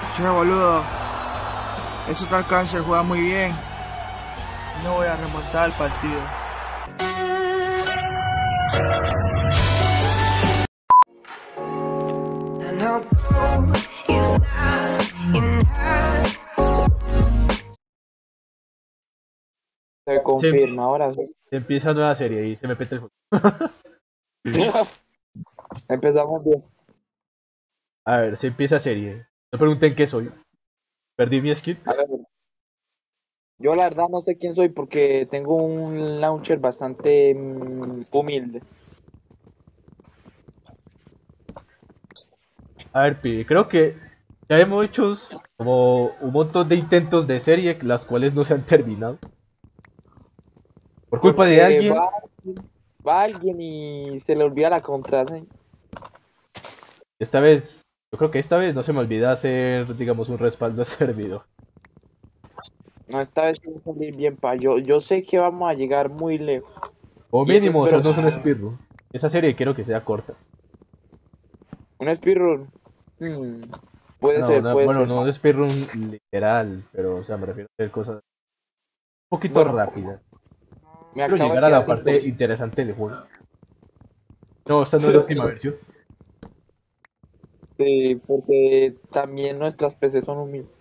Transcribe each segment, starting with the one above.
Che, boludo, ese tal cáncer juega muy bien. No voy a remontar el partido. Se confirma, ahora sí. Se empieza nueva serie y se me peta el juego. Empezamos bien. A ver, se empieza serie. No pregunten qué soy. Perdí mi skin. A ver, yo la verdad no sé quién soy porque tengo un launcher bastante humilde. A ver, Pi, creo que ya hemos hecho como un montón de intentos de serie, las cuales no se han terminado. Por culpa de Porque alguien. va alguien y se le olvida la contraseña. Esta vez, yo creo que esta vez no se me olvida hacer, digamos, un respaldo servidor. No, esta vez sí va a salir bien, pa. Yo sé que vamos a llegar muy lejos. O Y eso mínimo, espero. hacernos un speedrun. Esa serie quiero que sea corta. Un speedrun. Hmm, Ah, puede no, ser, no, puede bueno, ser. no un speedrun literal, pero, o sea, me refiero a hacer cosas un poquito Bueno, rápidas. me Quiero acabo de llegar a quedar la sin parte comida. interesante del juego. No, esta no es la última versión. Sí, porque también nuestras PCs son humildes.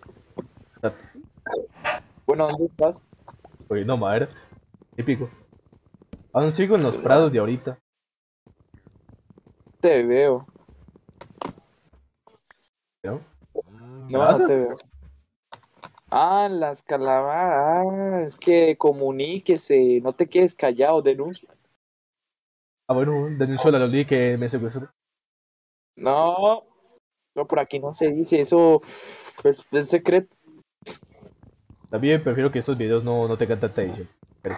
Bueno, ¿dónde estás? Oye, no, madre, típico. Aún sigo en los prados de ahorita, Te veo. ¿no? No, no te ¿Calabazas? veo. Ah, las calabazas. Ah, es que comuníquese. No te quedes callado, denuncia. Ah, bueno, denuncio a la Loli que me secuestró. No, no, por aquí no se dice eso. Es secreto. También prefiero que estos videos no tengan tanta edición. Pero,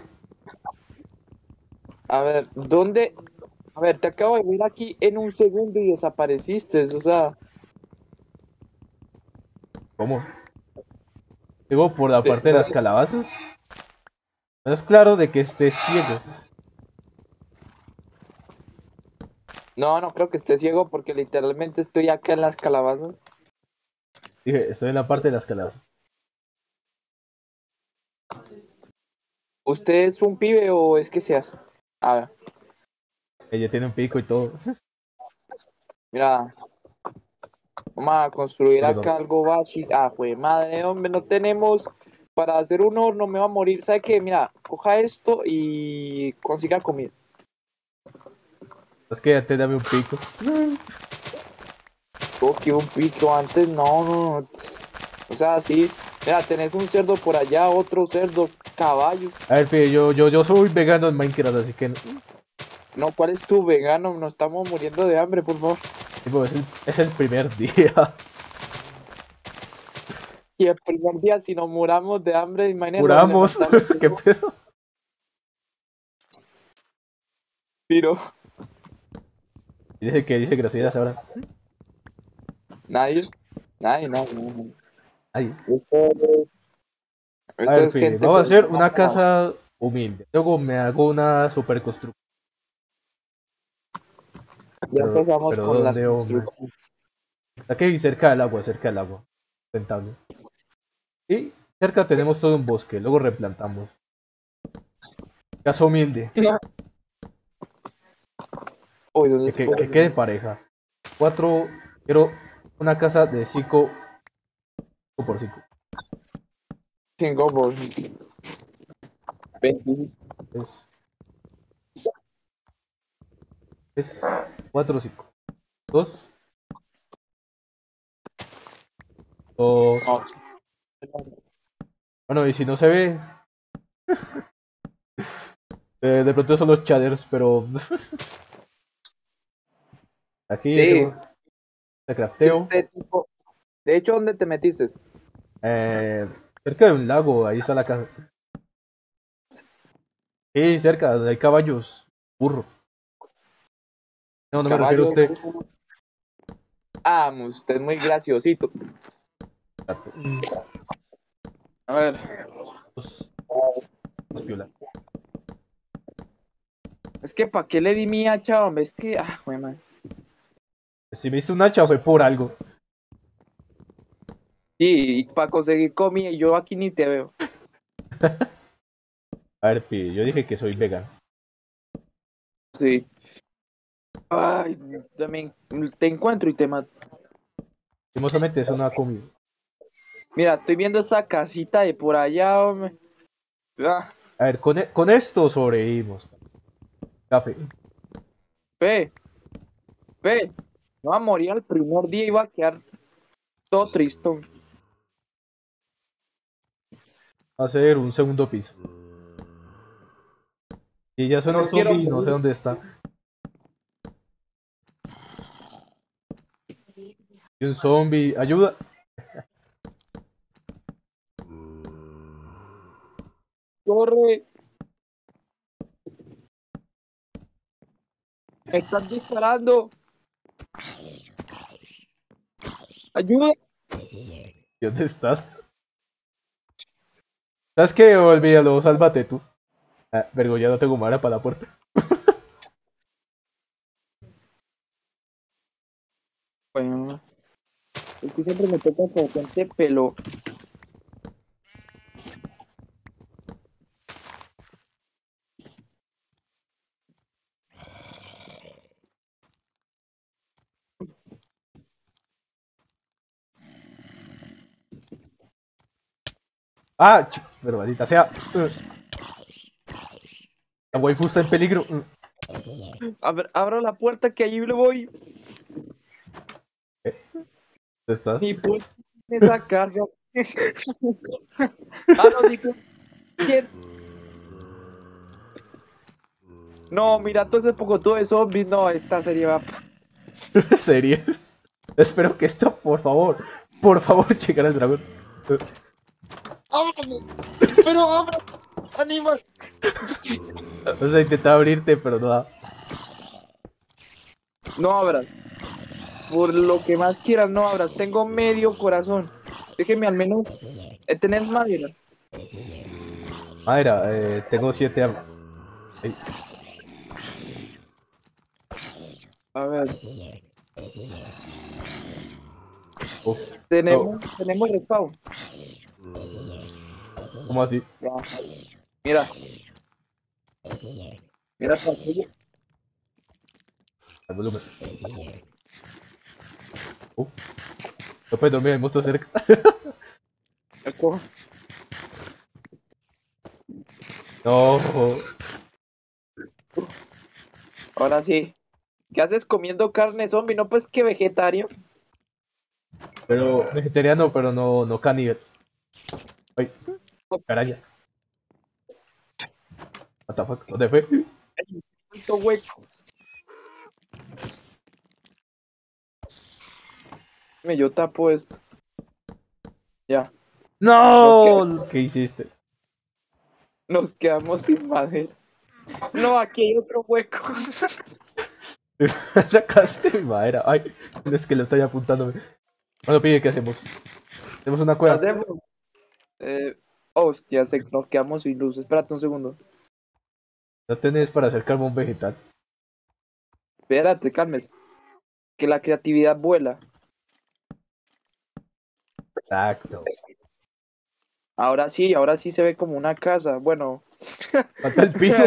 A ver, ¿dónde? A ver, te acabo de ver aquí en un segundo y desapareciste. O sea, ¿cómo? Digo, por la parte de no, las calabazas. No es claro de que estés ciego. no creo que esté ciego porque literalmente estoy acá en las calabazas. Dije, estoy en la parte de las calabazas. ¿Usted es un pibe o es que se hace? A ver, Ella tiene un pico y todo. mira, vamos a construir Porque no. acá algo básico. Ah, jue madre, hombre, no tenemos para hacer un horno, me va a morir. ¿Sabe qué? Mira, coja esto y consiga comida. Es que antes dame un pico. Coge un pico antes, no. O sea, sí. Mira, tenés un cerdo por allá, otro cerdo, caballo. A ver, Pi, yo soy vegano en Minecraft, así que No, ¿cuál es tu vegano? Nos estamos muriendo de hambre, por favor. tipo, es el primer día. Y el primer día, si nos muramos de hambre, imagínate lo Juramos. elementales que ¿Qué somos. pedo? Pero Dice groserías ahora. nadie, nadie. Ay. Esto es, A esto ver, es Pi, gente vamos a con hacer una trabajo. casa humilde. Luego me hago una super construcción. Ya empezamos Pero con las ¿dónde, hombre? construcciones. Aquí cerca del agua. Rentable. Y cerca tenemos todo un bosque, luego replantamos. Casa humilde, Uy, ¿dónde se que puede? quede pareja. Cuatro, quiero una casa de 5 por 5. 5 por 20. Es 4 o 5. Dos, dos. No, Bueno, y si no se ve, de pronto son los shaders, pero aquí sí, hacemos el que crafteo. este tipo. De hecho, ¿dónde te metiste? Eh, cerca de un lago, ahí está la casa. Sí, cerca, donde hay caballos, burro. No, no me refiero a Caballo. usted. Ah, usted es muy graciosito. A ver. Dos, dos piola. Es que ¿para qué le di mi hacha, hombre? Es que, ah, güey, man. Si me hice un hacha fue por algo. Sí, y para conseguir comida, y yo aquí ni te veo. A ver, pi, yo dije que soy vegano. Sí. Ay, también te encuentro y te mato. Lastimosamente es una comida. Mira, estoy viendo esa casita de por allá, hombre. Ah, A ver, con esto sobrevivimos. Café. ve, ve. No va a morir al primer día y va a quedar todo tristón. Va a ser un segundo piso. Y ya suena No un quiero zombie y no sé morir. dónde está. Y un zombie. ¡Ayuda! Corre. Me están disparando. Ayuda. ¿Y dónde estás? ¿Sabes qué? Olvídalo, sálvate tú. Ah, vergo, ya no tengo madera para la puerta. Bueno, es que siempre me toca con gente pelo. ¡Ah! Pero maldita sea. La waifu está en peligro. A ver, abro la puerta que allí le voy. ¿Dónde estás? Ni puedo en esa casa. Ah, no, dijo. ¿Quién? No, mira, todo ese poco todo de zombies. No, esta serie va. ¿En serio? Espero que esto, por favor, llegue al dragón. ¡Ábrame! ¡Pero abre! ¡Animal! Vamos a intentar abrirte, pero no da. No abras. Por lo que más quieras, no abras. Tengo medio corazón. Déjeme al menos tener madera. Madera, tengo 7 armas. Ey, A ver, uf, no, tenemos respawn. ¿cómo así? Ya. Mira, mira, Patricio. El volumen. Uf, no puedes dormir, el monstruo cerca. Eco. No, Ahora sí. ¿Qué haces comiendo carne zombie? No, pues que vegetariano. pero vegetariano, pero no caníbal. Ay, caraya. What the fuck, ¿dónde fue? Tanto hueco. Yo tapo esto. Ya. ¡No! ¿Qué hiciste? Nos quedamos sin madera. No, aquí hay otro hueco. Sacaste mi madera. Ay, el esqueleto ahí apuntándome. Bueno, pide, ¿qué hacemos? Hacemos una ¿Qué cueva. hacemos? Hostia, nos quedamos sin luz. Espérate un segundo. No tenés para hacer carbón vegetal. Espérate, calmes. Que la creatividad vuela. Exacto. Ahora sí se ve como una casa. Bueno, Falta el piso.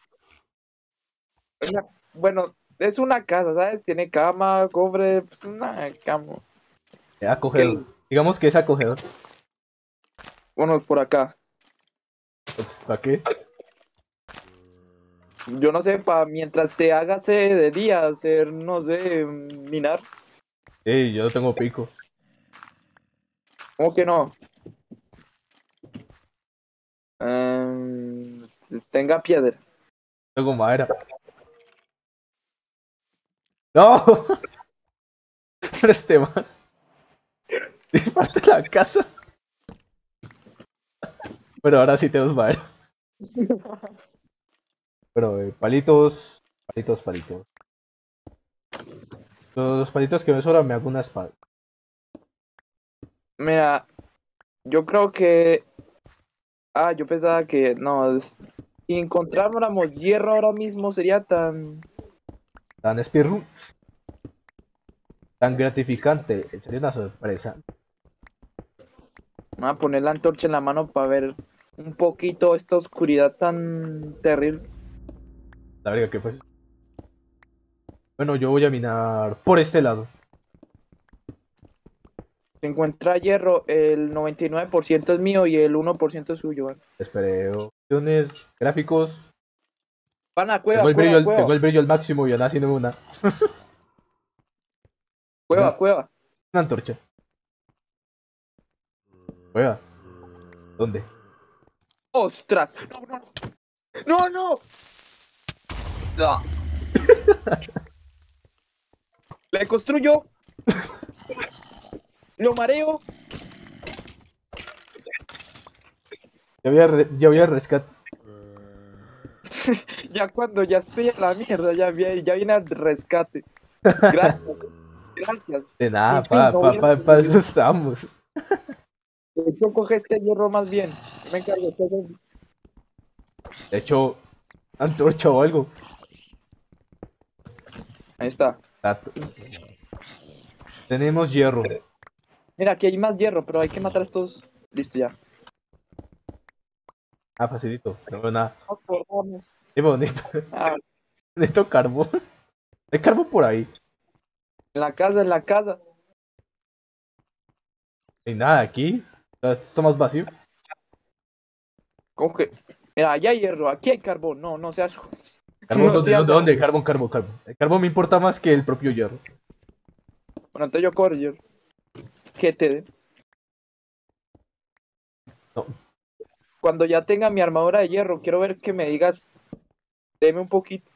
bueno, es una casa, ¿sabes? Tiene cama, cobre, pues una cama. Acogedor. Digamos que es acogedor. Bueno, por acá. ¿Para qué? Yo no sé, mientras se haga de día, hacer, no sé, minar. Sí, yo no tengo pico. ¿Cómo que no? Em, Tenga piedra. Tengo madera. ¡No! Pero este man. Disparte la casa. Pero ahora sí tenemos madera. Pero palitos. Palitos, palitos. Los palitos que me sobran me hago una espada. Mira, yo creo que. Ah, yo pensaba que no. Si encontráramos hierro ahora mismo sería tan. Tan speedrun. Tan gratificante. Sería una sorpresa. Voy a poner la antorcha en la mano para ver un poquito esta oscuridad tan terrible. La verga, ¿qué fue? Bueno, yo voy a minar por este lado. Se encuentra hierro, el 99% es mío y el 1% es suyo. ¿Vale? Esperé opciones, gráficos. Pana, cueva, cueva, Tengo cueva, el brillo al máximo y ya haciendo una cueva. antorcha. Juega. ¿Dónde? ¡Ostras! ¡No, no! ¡No, no! ¡No! Le construyo. Lo mareo. Ya voy a rescate. Ya cuando ya estoy en la mierda, ya viene al rescate. Gracias, gracias. De nada, Sí, no voy a- pa eso estamos. Yo coge este hierro más bien. Yo me encargo. De hecho, antorcha o algo. Ahí está. Tato. Tenemos hierro. Mira, aquí hay más hierro, pero hay que matar a estos. Listo, ya. Ah, facilito. No veo nada. Nos formamos. Qué bonito. Ah, Necesito carbón. Hay carbón por ahí. en la casa, en la casa. No hay nada aquí. Esto más vacío. ¿Cómo que? Mira, allá hay hierro, aquí hay carbón. No, no seas. Carbón, No ¿dónde? seas. ¿Dónde? Carbón, carbón, carbón. El carbón me importa más que el propio hierro. Bueno, entonces yo corro hierro. Que te dé. No. Cuando ya tenga mi armadura de hierro, quiero ver que me digas. Deme un poquito.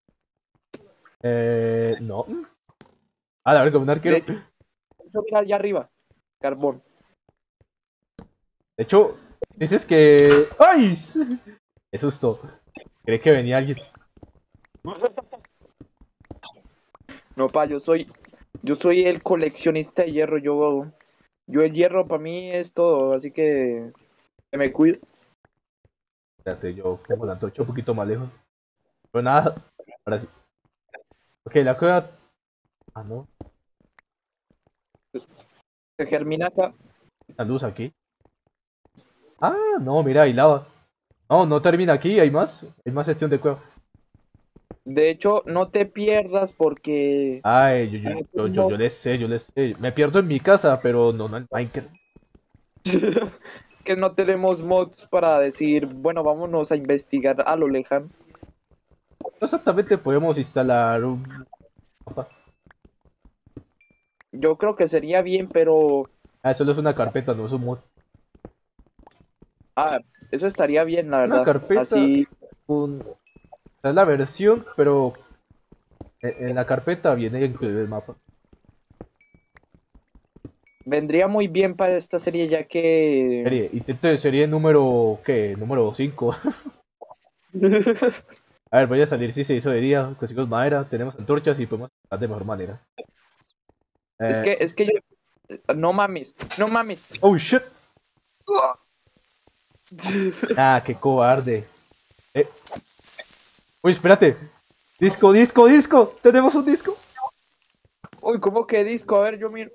No. Ah, la verdad, un arquero. De hecho, mira allá arriba. Carbón. De hecho, dices que. ¡Ay! Qué susto. Creí que venía alguien. No, pa, yo soy el coleccionista de hierro. Yo el hierro para mí es todo, así que me cuido. Espérate, yo pongo la antorcha un poquito más lejos. Pero nada. Ahora sí. Ok, la cueva. Ah, no. Se germina acá. La luz aquí. Ah, no, mira, hay lava. No, no termina aquí, hay más. Hay más sección de cueva. De hecho, no te pierdas porque Ay, yo le sé, yo le sé. Me pierdo en mi casa, pero no en Minecraft. es que no tenemos mods para decir, bueno, vámonos a investigar a lo lejano. No exactamente podemos instalar un mapa. Yo creo que sería bien, pero Ah, solo es una carpeta, no es un mod. ah, eso estaría bien, la Una verdad. carpeta Así con. Es la versión, pero en la carpeta viene incluido el mapa. vendría muy bien para esta serie ya que Intento de serie número. ¿Qué? Número 5. A ver, voy a salir si se hizo de día. Conseguimos madera, tenemos antorchas y podemos estar de mejor manera. es que yo no mames, no mames. Oh shit. Ah, qué cobarde. Uy, espérate. Disco, disco, disco. Tenemos un disco. Uy, ¿cómo que disco? A ver, yo miro.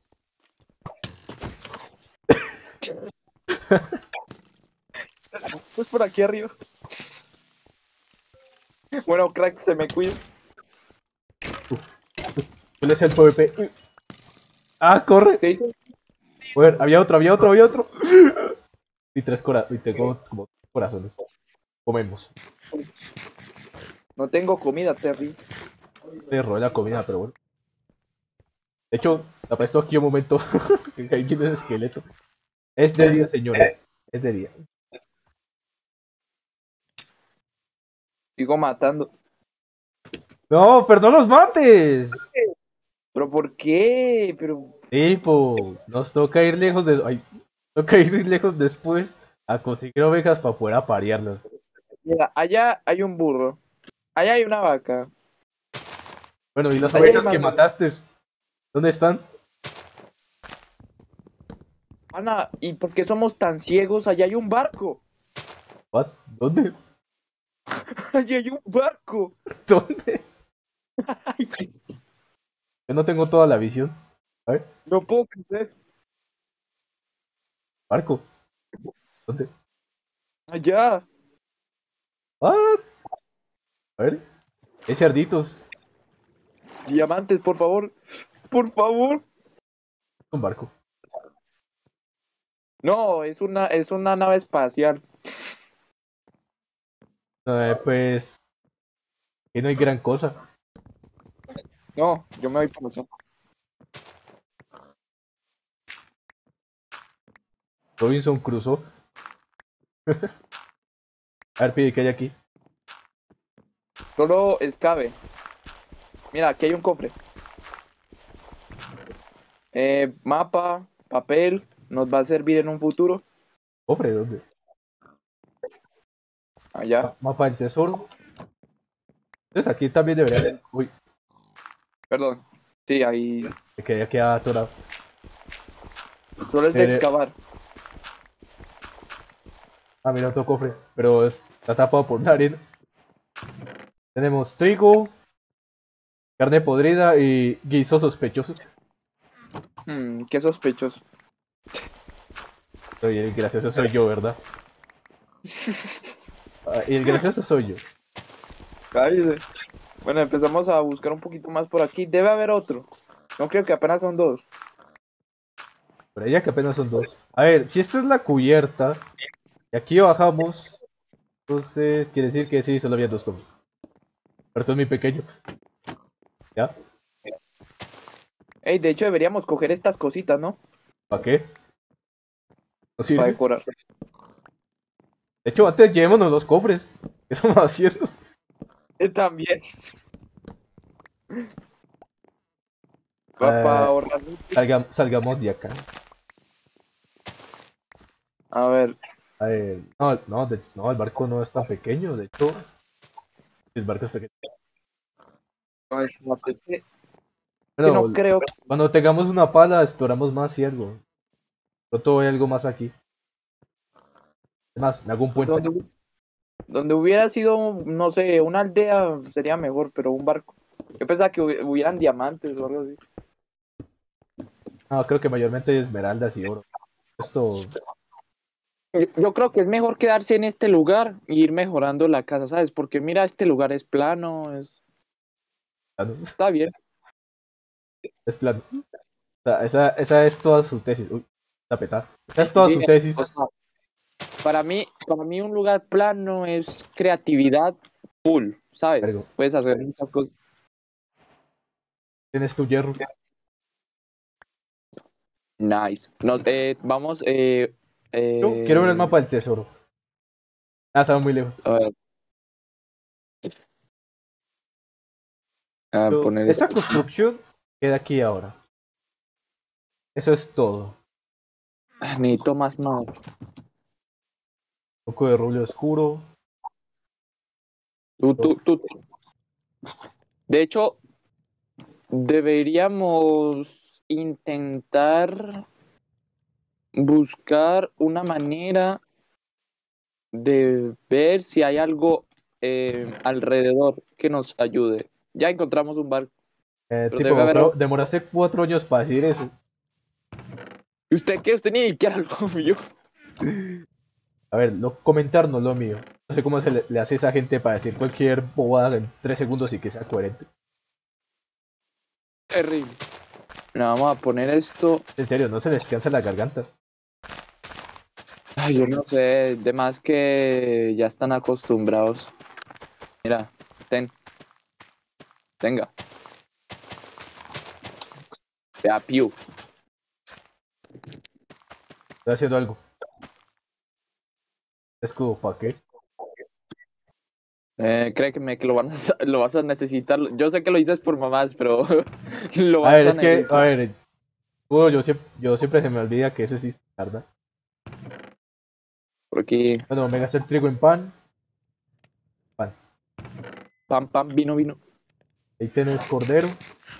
Pues por aquí arriba. Bueno, crack, se me cuida. Yo le sé el PvP. Ah, corre. ¿Qué dice? A ver, había otro, había otro, había otro. Y tres corazones. Y tengo como corazones. Comemos. No tengo comida, Terry. Me robé la comida, pero bueno. De hecho, la presto aquí un momento. Que ahí viene el esqueleto. Es de día, señores. Es de día. Sigo matando. No, pero no los mates. ¿Pero por qué? Pero Tipo, nos toca ir lejos de. Ay, toca ir lejos después a conseguir ovejas para poder aparearlas. mira, allá hay un burro. Allá hay una vaca. Bueno, ¿y las Allá hay ovejas más que burros. mataste? ¿Dónde están? Ana, ¿y por qué somos tan ciegos? Allá hay un barco. What? ¿Dónde? Allá hay un barco. ¿Dónde? Ay, Yo no tengo toda la visión. A ver. no puedo creer. Barco. ¿Dónde? Allá. Ah, a ver. Hay cerditos. Diamantes, por favor. Por favor. Un barco. No, es una nave espacial. Pues, que no hay gran cosa. No, yo me voy por eso. Robinson Crusoe. A ver, pide, ¿qué hay aquí? Solo escabe. Mira, aquí hay un cofre. Mapa, papel, nos va a servir en un futuro. Cofre, ¿dónde? Allá. Mapa del tesoro. Entonces aquí también debería. Uy, Perdón. Sí, ahí. me quedé aquí atorado. Solo es de excavar. Ah, mira, otro cofre. Pero está tapado por la arena. Tenemos trigo, carne podrida y guisos sospechosos. Qué sospechoso. Oye, el gracioso soy yo, ¿verdad? Ah, y el gracioso soy yo. Cállese. Bueno, empezamos a buscar un poquito más por aquí. Debe haber otro. No creo que apenas son dos. Por ella que apenas son dos. A ver, si esta es la cubierta y aquí bajamos, entonces quiere decir que sí, solo había dos cofres. Pero esto es muy pequeño. ¿Ya? Ey, de hecho deberíamos coger estas cositas, ¿no? ¿Para qué? ¿No Para sirve? decorar. De hecho, antes llevémonos los cofres. ¿Qué estamos haciendo? También. Para Eh, ahorrar. salgamos de acá. A ver. A ver, no, el barco no es tan pequeño. De hecho, el barco es pequeño. Que no Pero creo. cuando tengamos una pala, exploramos más y algo. Pronto hay algo más aquí. Además, me hago un puente. Donde hubiera sido, no sé, una aldea sería mejor, pero un barco. Yo pensaba que hubieran diamantes o algo así. No, creo que mayormente esmeraldas y oro. Esto, Yo creo que es mejor quedarse en este lugar e ir mejorando la casa, ¿sabes? Porque mira, este lugar es plano, está bien. es plano. O sea, esa es toda su tesis. Uy, la petada. Esa es toda su Bien, tesis. o sea, para mí un lugar plano es creatividad full, ¿sabes? Vergo, Puedes hacer muchas cosas. tienes tu hierro. Nice. Vamos, Yo quiero ver el mapa del tesoro. Ah, estaba muy lejos. a ver, a poner esto. Esta construcción queda aquí ahora. Eso es todo. Necesito más madera. Un poco de rubio oscuro. Tú. De hecho, deberíamos intentar buscar una manera de ver si hay algo alrededor que nos ayude. Ya encontramos un barco, pero debe Tipo, haber creo, algo. demoraste 4 años para decir eso. ¿Y usted qué? Usted ni siquiera lo vio. A ver, comentar no es lo mío. No sé cómo se le hace a esa gente para decir cualquier bobada en 3 segundos y que sea coherente. Terrible. Bueno, vamos a poner esto. En serio, no se les cansa la garganta. Ay, yo no sé, de más que ya están acostumbrados. Mira, tenga. Vea, Piu. Estoy haciendo algo. Escudo, ¿para qué? Créeme que lo vas a necesitar. Yo sé que lo dices por mamás, pero lo A vas ver, a es que, a necesitar. ver, yo siempre se me olvida que eso existe, ¿verdad? Porque Bueno, me gasté el trigo en pan. Pan. pam, vino. Ahí tenés cordero.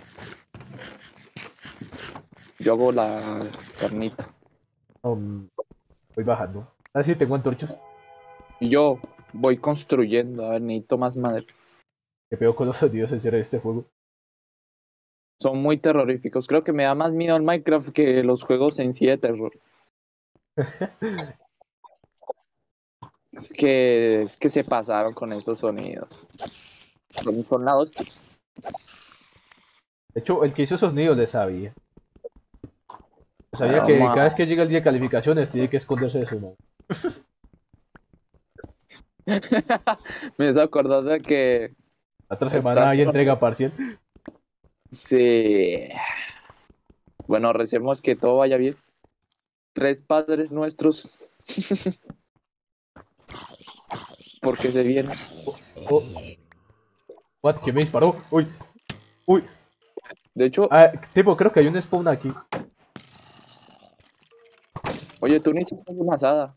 Yo hago la carnita. Voy bajando. Ah, sí, tengo antorchas. Y yo voy construyendo. A ver, necesito más madera. Que pego con los sonidos en serio de este juego. Son muy terroríficos. Creo que me da más miedo el Minecraft que los juegos en sí de terror. Es que se pasaron con esos sonidos. Son la hostia. De hecho, el que hizo esos nidos le sabía. Sabía que Vamos cada vez que llega el día de calificaciones tiene que esconderse de su mano. Me estoy acordando de que La otra semana estás hay entrega parcial. sí. Bueno, recemos que todo vaya bien. 3 padres nuestros. Porque se viene. Oh, what? ¿Quién me disparó? Uy, uy. De hecho, Ah, tipo, creo que hay un spawn aquí. oye, tú necesitas una asada.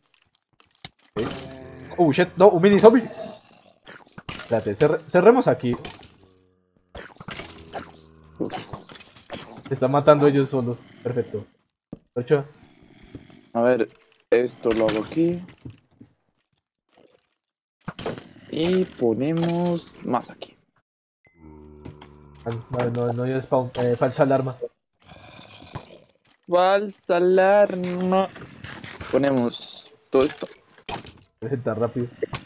Shit, no, un mini zombie. Espérate, cerremos aquí. Se están matando ellos solos. Perfecto. Ocho. A ver, esto lo hago aquí. Y ponemos más aquí. No hay spawn. Falsa alarma. Falsa alarma. Ponemos todo esto. Presenta rápido.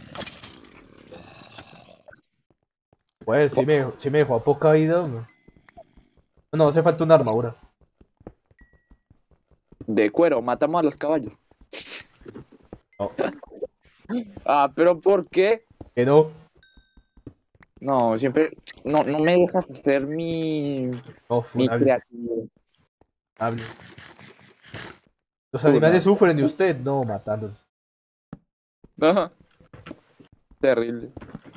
Pues sí me dejó a poca vida. No, hace falta una armadura. De cuero, matamos a los caballos. No, Ah, pero ¿por qué? que no. No, siempre. No me dejas hacer mi. No, Mi funable. creatividad. Los animales Funable. sufren y usted no matándolos. Ajá. Terrible.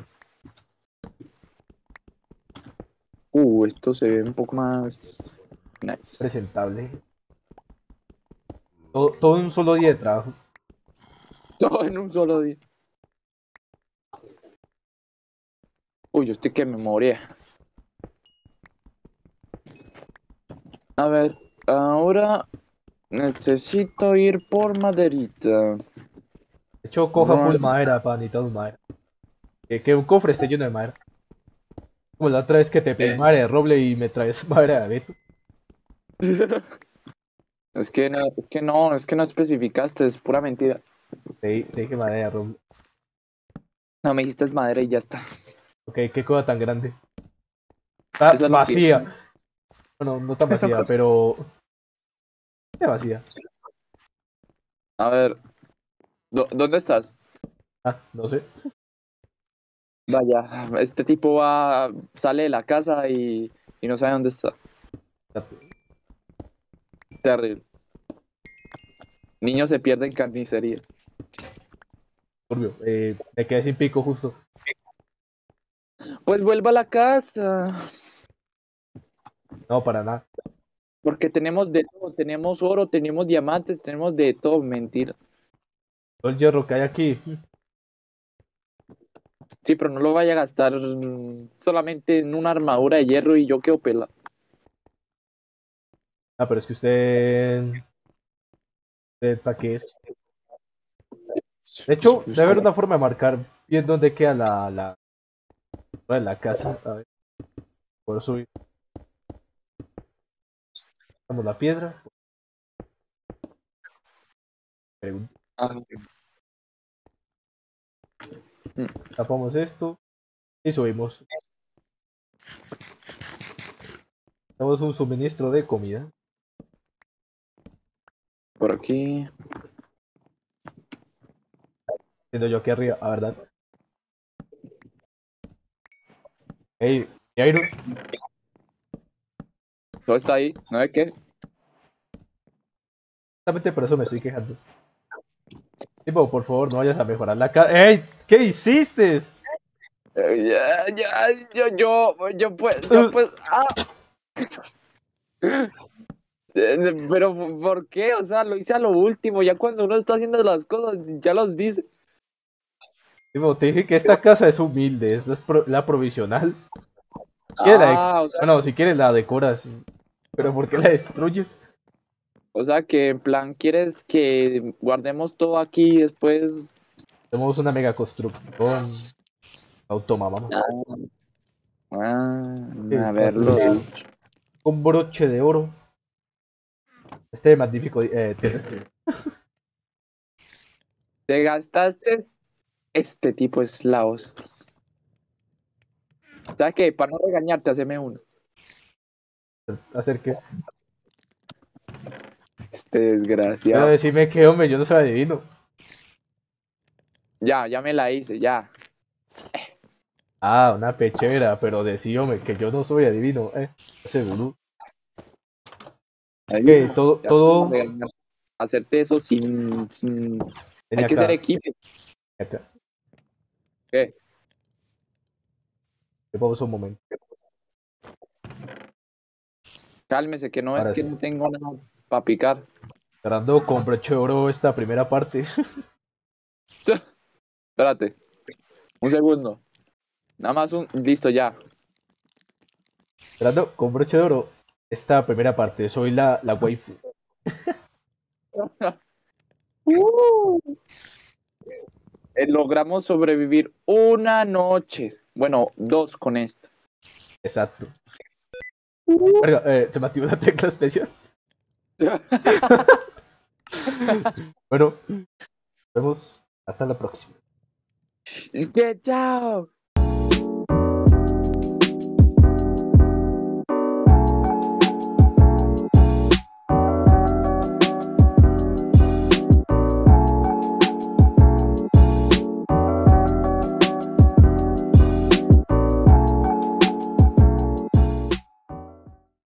Esto se ve un poco más. Nice. Presentable. Todo en un solo día de trabajo. Todo en un solo día. Yo estoy que me moría. A ver, ahora necesito ir por maderita. De hecho, coja full madera, pan y todo madera. Que un cofre esté lleno de madera. Como la otra vez que te pedí madera de roble y me traes madera de abeto. Es que no especificaste, es pura mentira. Te dije madera de roble. No, me dijiste madera y ya está. Ok, qué cosa tan grande. Está Eso es lo que. vacía. Bueno, no tan vacía, pero. Está vacía. A ver, ¿dónde estás? Ah, no sé. Vaya, este tipo sale de la casa y no sabe dónde está. Terrible. Niño se pierde en carnicería. Turbio. Me quedé sin pico justo. Pues vuelva a la casa. No, para nada. Porque tenemos de todo. Tenemos oro, tenemos diamantes, tenemos de todo. Mentira. Todo el hierro que hay aquí. Sí, pero no lo vaya a gastar solamente en una armadura de hierro y yo quedo pelado. Ah, pero es que usted ¿para qué es? De hecho, debe haber una forma de marcar bien dónde queda la casa. A ver, por subir. Damos la piedra. Pregunta. Ah, Tapamos esto. Y subimos. Tenemos un suministro de comida. por aquí. Siendo yo aquí arriba, la verdad. Hey, Iron. Todo está ahí. ¿No ve qué? Exactamente por eso me estoy quejando. Tipo, por favor, no vayas a mejorar la casa. ¡Ey! ¿Qué hiciste? Yo pues. Pero ¿por qué? O sea, lo hice a lo último. Ya cuando uno está haciendo las cosas, ya los dice. Tipo, te dije que esta casa es humilde, es la provisional. ¿Quieres O sea, bueno, si quieres la decoras, pero ¿por qué la destruyes? que en plan, ¿quieres que guardemos todo aquí y después? Tenemos una mega construcción automamá. A verlo. Con broche de oro. Este magnífico tienes que. Te gastaste. Este tipo es la hostia. ¿Sabes qué? Para no regañarte, haceme uno. Hacer que. Este Pero desgraciado. decime que, hombre, yo no soy adivino. Ya me la hice, ya. Ah, una pechera, pero decíame que yo no soy adivino, seguro. Ahí Que mismo. todo, Ya te voy a todo. regañar. Hacerte eso sin... Ven Hay que ser acá, equipo. acá. ¿Qué? Te pausa un momento. Cálmese, que no es Ahora que sí. no tengo nada para picar. Cerrando con broche de oro esta primera parte. Espérate, un segundo. Nada más un... Listo, ya. Cerrando con broche de oro esta primera parte. Soy la waifu. Logramos sobrevivir una noche. Bueno, dos con esto. Exacto. Verga, se me activó la tecla especial. Bueno, nos vemos. Hasta la próxima. ¡Qué chao!